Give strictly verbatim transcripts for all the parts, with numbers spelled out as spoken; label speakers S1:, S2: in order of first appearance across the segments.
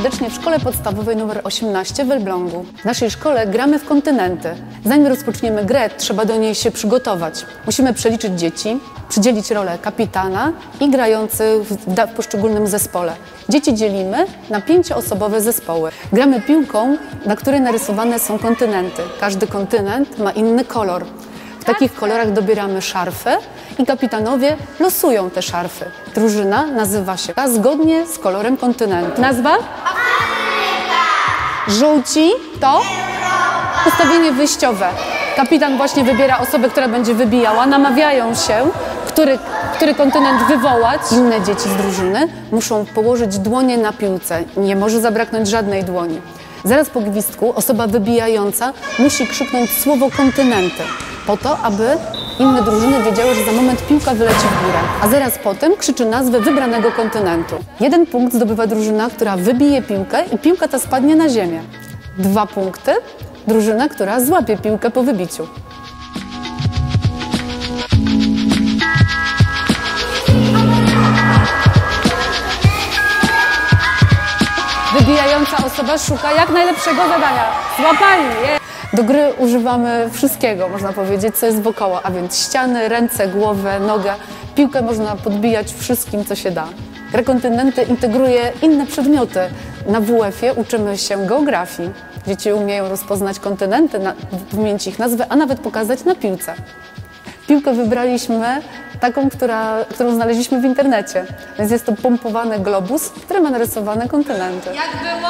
S1: serdecznie w Szkole Podstawowej numer osiemnaście w Elblągu. W naszej szkole gramy w kontynenty. Zanim rozpoczniemy grę, trzeba do niej się przygotować. Musimy przeliczyć dzieci, przydzielić rolę kapitana i grających w, w poszczególnym zespole. Dzieci dzielimy na pięcioosobowe zespoły. Gramy piłką, na której narysowane są kontynenty. Każdy kontynent ma inny kolor. W takich kolorach dobieramy szarfy i kapitanowie losują te szarfy. Drużyna nazywa się zgodnie z kolorem kontynentu. Nazwa? Afryka! Żółci to? Europa! Ustawienie wyjściowe. Kapitan właśnie wybiera osobę, która będzie wybijała. Namawiają się, który, który kontynent wywołać. Inne dzieci z drużyny muszą położyć dłonie na piłce. Nie może zabraknąć żadnej dłoni. Zaraz po gwizdku osoba wybijająca musi krzyknąć słowo kontynenty, po to, aby inne drużyny wiedziały, że za moment piłka wyleci w górę. A zaraz potem krzyczy nazwę wybranego kontynentu. Jeden punkt zdobywa drużyna, która wybije piłkę i piłka ta spadnie na ziemię. Dwa punkty drużyna, która złapie piłkę po wybiciu. Wybijająca osoba szuka jak najlepszego zadania. Złapanie! Do gry używamy wszystkiego, można powiedzieć, co jest wokoło, a więc ściany, ręce, głowę, nogę. Piłkę można podbijać wszystkim, co się da. Gra kontynenty integruje inne przedmioty. Na W F-ie uczymy się geografii. Dzieci umieją rozpoznać kontynenty, wymienić ich nazwę, a nawet pokazać na piłce. Piłkę wybraliśmy taką, która, którą znaleźliśmy w internecie. Więc jest to pompowany globus, który ma narysowane kontynenty.
S2: Jak było?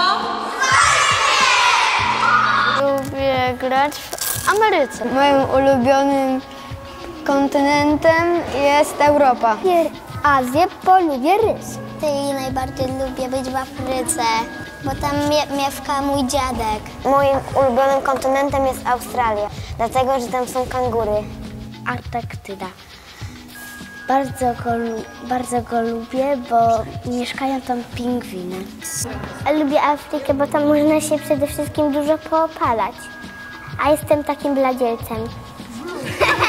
S3: Lubię grać w Ameryce. Moim ulubionym kontynentem jest Europa.
S4: Lubię Azję, bo lubię rys. I najbardziej lubię być w Afryce, bo tam mieszka mój dziadek.
S3: Moim ulubionym kontynentem jest Australia, dlatego że tam są kangury.
S4: Antarktyda. Bardzo go, bardzo go lubię, bo mieszkają tam pingwiny. Lubię Afrykę, bo tam można się przede wszystkim dużo poopalać. A jestem takim bladzielcem.